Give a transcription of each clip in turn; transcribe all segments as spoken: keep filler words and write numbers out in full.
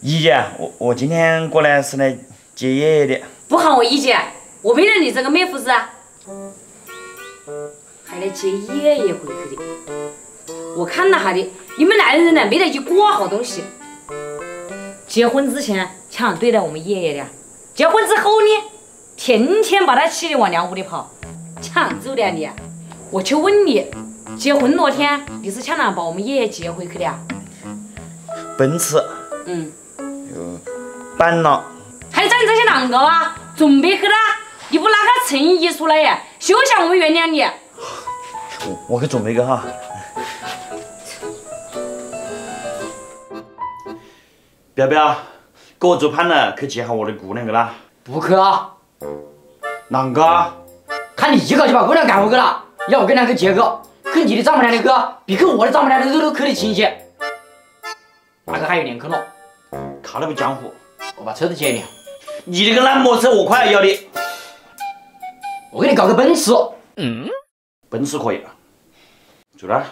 姨姐，我我今天过来是来接爷爷的。 不喊我姨姐，我没认你这个妹夫子啊，还来接爷爷回去的。我看了下的，你们男人呢没得一个好东西。结婚之前这样对待我们爷爷的，结婚之后呢，天天把他气得往娘屋里跑，这样走的你。我就问你，结婚那天你是抢哪把我们爷爷接回去的啊？ 奔驰。 嗯。 有板了。 还整这些啷个啊？准备去了，你不拿个诚意出来呀？休想我们原谅你。 我我去准备个哈。表表，给我做盘了，去接下我的姑娘去啦。 不去啊。 啷个？ 看你一个就把姑娘赶回去了，要我跟两个接个，去你的丈母娘的哥，比去我的丈母娘的都去得亲些。哪个还有脸去了？ 靠那么江湖， 我把车子借你。 你那个烂摩车我快要的。 我给你搞个奔驰。 嗯，奔驰可以。走了。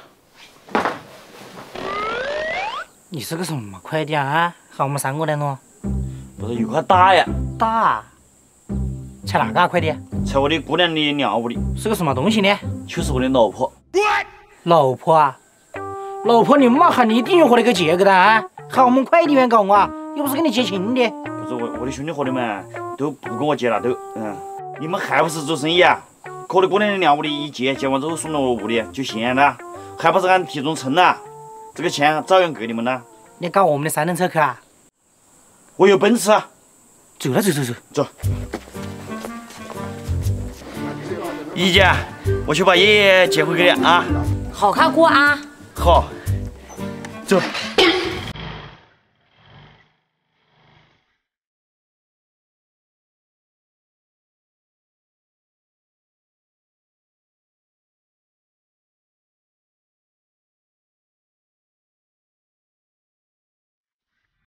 你是个什么快递啊？喊我们三个来喏。 不是有块打呀？ 打？拆哪个快递？ 拆我的姑娘的尿屋里。 是个什么东西呢？ 就是我的老婆。 老婆啊？老婆你妈喊你一定要和那个接个的啊？喊我们快递员搞啊？又不是给你接亲的。 不是我我的兄弟伙的们都不跟我接了，都嗯，你们还不是做生意啊？我的姑娘的尿屋里一接，接完之后送到我屋里就现了，还不是按体重称了？这个钱照样给你们了。 你搞我们的三轮车去啊？ 我有奔驰啊！ 走了走走走走。姨姐，我去把爷爷接回去了啊。 好看过啊。 好，走。